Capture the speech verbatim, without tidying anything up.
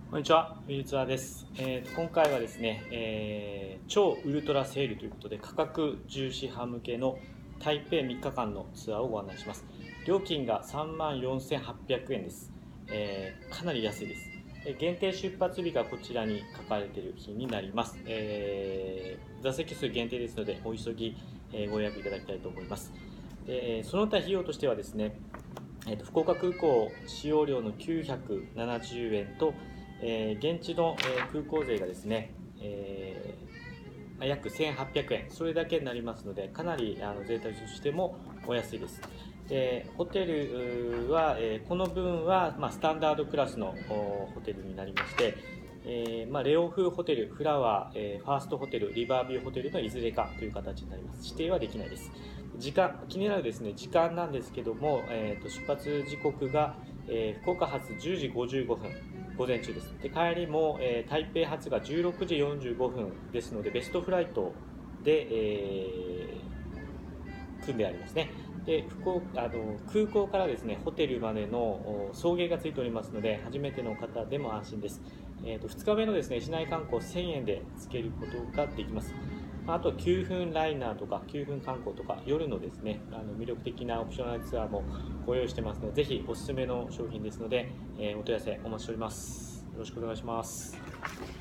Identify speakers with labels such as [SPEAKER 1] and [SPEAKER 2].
[SPEAKER 1] こんにちは、ウィルツアーです。えーと、今回はですね、えー超ウルトラセールということで、価格重視派向けの台北みっかかんのツアーをご案内します。料金がさんまんよんせんはっぴゃくえんです。えーかなり安いです。限定出発日がこちらに書かれている日になります。えー座席数限定ですので、お急ぎ、えーご予約いただきたいと思います。でその他費用としてはですね、えーと福岡空港使用料のきゅうひゃくななじゅうえんと、えー現地の、えー空港税がですね、えー約せんはっぴゃくえん、それだけになりますので、かなりあの税帯としてもお安いです。でホテルは、えーこの分は、まあ、スタンダードクラスのホテルになりまして、えーまあ、レオ風ホテル、フラワー、えーファーストホテル、リバービューホテルのいずれかという形になります。指定はできないです。時間、気になるですね、時間なんですけども、えーと出発時刻が、えー福岡発じゅうじごじゅうごふん、午前中です。で帰りも、えー台北発がじゅうろくじよんじゅうごふんですので、ベストフライトで、えー組んでありますね。で福岡あの空港からですねホテルまでの送迎がついておりますので、初めての方でも安心です。えーとふつかめのですね市内観光せんえんでつけることができます。あときゅうふんライナーとかきゅうふん観光とか夜のですねあの魅力的なオプショナルツアーもご用意してますので、ぜひおすすめの商品ですので、えーお問い合わせお待ちしております。よろしくお願いします。